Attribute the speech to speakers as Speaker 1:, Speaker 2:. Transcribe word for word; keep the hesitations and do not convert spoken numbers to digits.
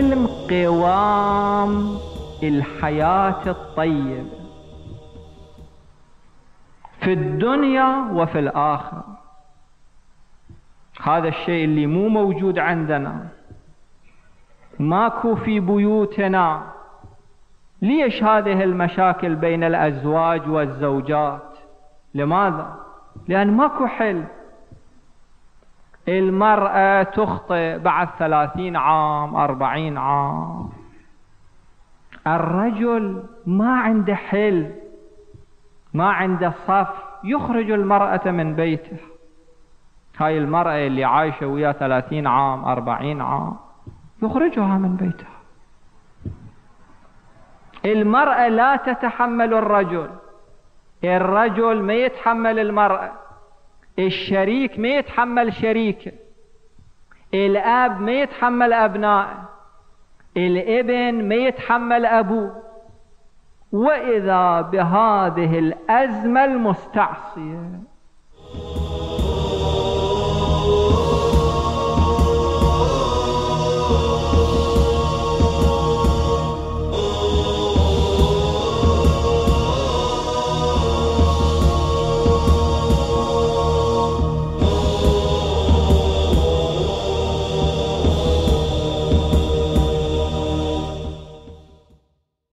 Speaker 1: العلم قوام الحياة الطيبة في الدنيا وفي الآخرة. هذا الشيء اللي مو موجود عندنا، ماكو في بيوتنا. ليش هذه المشاكل بين الأزواج والزوجات؟ لماذا؟ لأن ماكو حل. المرأة تخطئ بعد ثلاثين عام أربعين عام، الرجل ما عنده حل، ما عنده صف يخرج المرأة من بيته. هاي المرأة اللي عايشة ويا ثلاثين عام أربعين عام يخرجها من بيتها. المرأة لا تتحمل الرجل، الرجل ما يتحمل المرأة، الشريك ما يتحمل شريكه، الأب ما يتحمل أبنائه، الابن ما يتحمل أبوه. وإذا بهذه الأزمة المستعصية